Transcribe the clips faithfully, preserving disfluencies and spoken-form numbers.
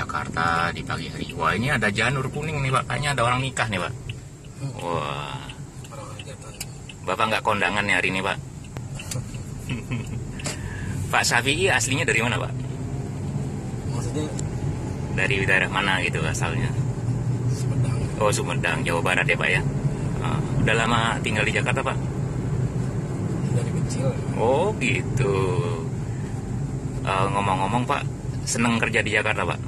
Jakarta di pagi hari. Wah, ini ada janur kuning nih Pak, kayaknya ada orang nikah nih Pak. Wah, Bapak nggak kondangan nih hari ini Pak? Pak Syafi'i aslinya dari mana Pak? Maksudnya? Dari daerah mana gitu asalnya? Sumedang. Oh, Sumedang, Jawa Barat ya Pak ya? Uh, udah lama tinggal di Jakarta Pak? Dari kecil. Oh gitu. Uh, ngomong-ngomong Pak, seneng kerja di Jakarta Pak?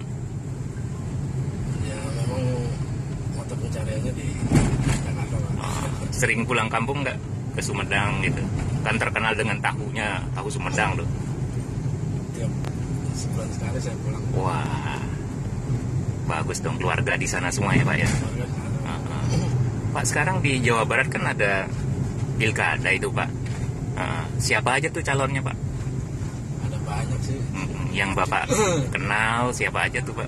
Ya memang mata pencariannya di Jakarta Pak. Uh, sering pulang kampung nggak ke Sumedang gitu? Kan terkenal dengan tahunya, tahu Sumedang tuh. Tiap sebulan sekali saya pulang. Wah, bagus dong, keluarga di sana semua ya Pak ya? Keluarga di sana. Uh, uh. Pak, sekarang di Jawa Barat kan ada pilkada itu Pak. Uh, siapa aja tuh calonnya Pak? Ada banyak sih. Hmm, yang Bapak kenal siapa aja tuh Pak?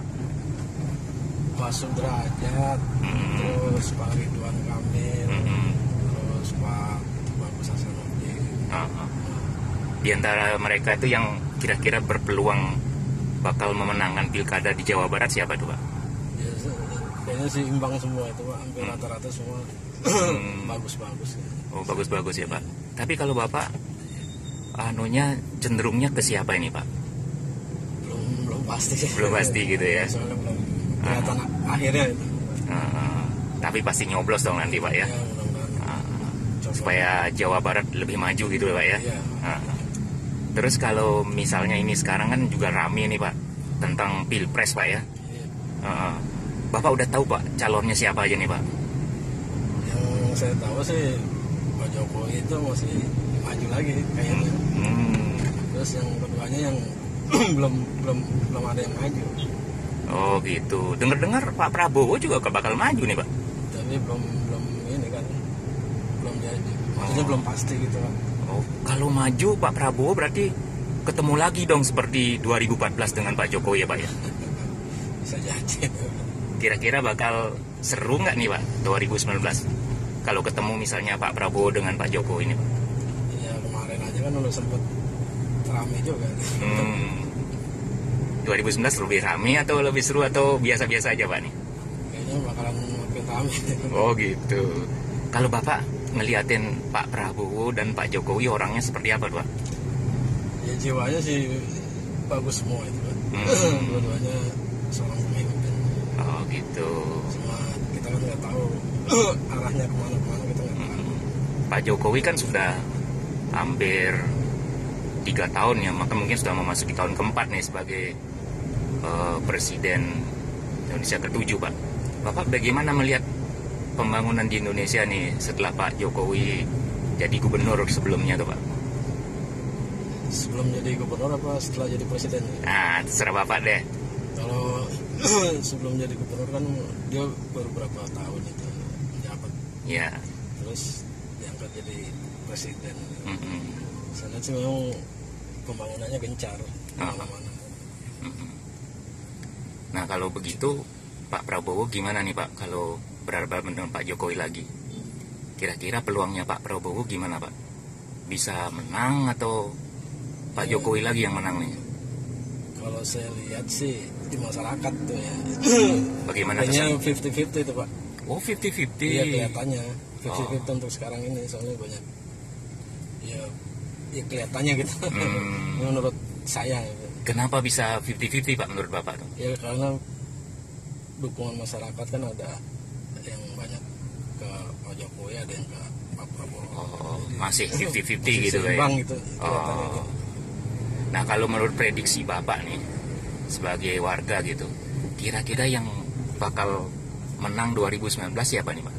Pak Sudrajat, Hmm. terus Pak Ridwan Kamil, Hmm. terus Pak Bagus Hasanuddin. Uh, uh. Di antara mereka itu yang kira-kira berpeluang bakal memenangkan pilkada di Jawa Barat siapa tuh Pak? Ya, kayaknya sih imbang semua itu Pak, hampir rata-rata semua Hmm. bagus-bagus. Oh, bagus-bagus ya Pak. Tapi kalau Bapak anunya cenderungnya ke siapa ini Pak? Belum belum pasti. Belum pasti gitu ya. Soalnya belum kelihatan akhirnya itu. Uh, tapi pasti nyoblos dong nanti Pak ya. Ya, mudah-mudahan. Uh, Coba. supaya Jawa Barat lebih maju gitu Pak ya. Iya. Uh, terus kalau misalnya ini sekarang kan juga rame nih Pak tentang pilpres Pak ya. Iya. Uh, Bapak udah tahu Pak calonnya siapa aja nih Pak? Yang saya tahu sih Pak Jokowi itu masih maju lagi kayaknya. Hmm. Terus yang keduanya yang belum belum belum ada yang maju. Oh gitu. Dengar-dengar Pak Prabowo juga bakal maju nih Pak. Tapi belum belum ini kan belum jadi. Maksudnya Oh. belum pasti gitu Pak. Oh, kalau maju Pak Prabowo berarti ketemu lagi dong seperti dua ribu empat belas dengan Pak Jokowi ya Pak ya. Bisa jadi. Kira-kira bakal seru nggak nih Pak dua ribu sembilan belas? Kalau ketemu misalnya Pak Prabowo dengan Pak Jokowi ini Pak. Ya kemarin aja kan udah sempet rame juga. Hmm. dua ribu sembilan belas lebih rame atau lebih seru atau biasa-biasa aja Pak nih? Kayaknya bakalan makin rame. Oh gitu. Kalau Bapak ngeliatin Pak Prabowo dan Pak Jokowi orangnya seperti apa Pak? Ya jiwanya sih bagus semua itu Pak. Hmm. Dua-duanya seorang pemimpin. Oh gitu. Cuma kita kan nggak tahu arahnya kemana-kemana, kita nggak tahu. Pak Jokowi kan sudah hampir tiga tahun ya, maka mungkin sudah memasuki tahun keempat nih sebagai uh, Presiden Indonesia ketujuh Pak. Bapak bagaimana melihat pembangunan di Indonesia nih setelah Pak Jokowi jadi gubernur sebelumnya tuh Pak? Sebelum jadi gubernur apa setelah jadi presiden? Nah, terserah Bapak deh. Kalau sebelum jadi gubernur kan dia baru berapa tahun itu menjabat. Ya. Terus diangkat jadi presiden. Mm-mm. Sana sih memang pembangunannya gencar Ah. kemana-mana. Mm-mm. Nah kalau begitu Pak Prabowo gimana nih Pak kalau berhadapan dengan Pak Jokowi lagi? Kira-kira peluangnya Pak Prabowo gimana Pak? Bisa menang atau Pak Jokowi lagi yang menang nih? Kalau saya lihat sih di masyarakat tuh ya. Bagaimana Kayaknya kesan? fifty fifty itu Pak. Oh fifty fifty. Iya kelihatannya fifty fifty Oh. untuk sekarang ini soalnya banyak. Ya, ya kelihatannya gitu. Hmm. Menurut saya. Gitu. Kenapa bisa fifty fifty Pak menurut Bapak tuh? Ya karena dukungan masyarakat kan ada yang banyak ke Pak Jokowi, ada yang ke Pak Prabowo. Oh, Jadi, masih fifty fifty masih gitu ya? seimbang gitu kelihatannya. Oh. Nah kalau menurut prediksi Bapak nih sebagai warga gitu, kira-kira yang bakal menang dua ribu sembilan belas siapa nih Pak?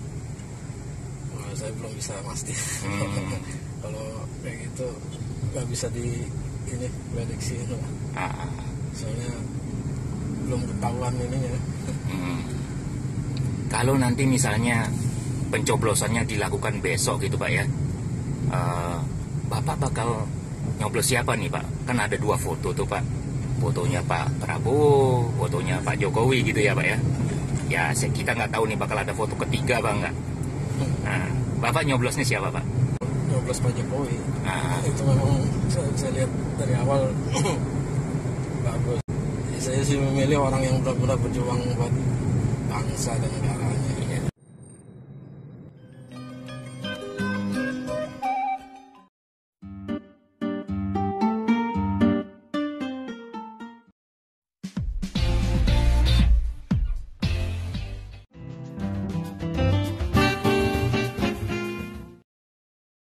Nah, saya belum bisa pasti. Hmm. Kalau kayak gitu nggak bisa di ini prediksi itu. Ah, Soalnya belum ketahuan ininya. hmm. Kalau nanti misalnya pencoblosannya dilakukan besok gitu Pak ya, uh, Bapak bakal nyoblos siapa nih Pak? Kan ada dua foto tuh Pak, fotonya Pak Prabowo, fotonya Pak Jokowi gitu ya Pak ya. Ya kita nggak tahu nih bakal ada foto ketiga Pak nggak? Nah, Bapak nyoblosnya siapa Pak? Nyoblos Pak Jokowi. Ah. Itu memang saya, saya lihat dari awal bagus. Ya, Saya sih memilih orang yang benar-benar berjuang buat bangsa dan negaranya. Iya.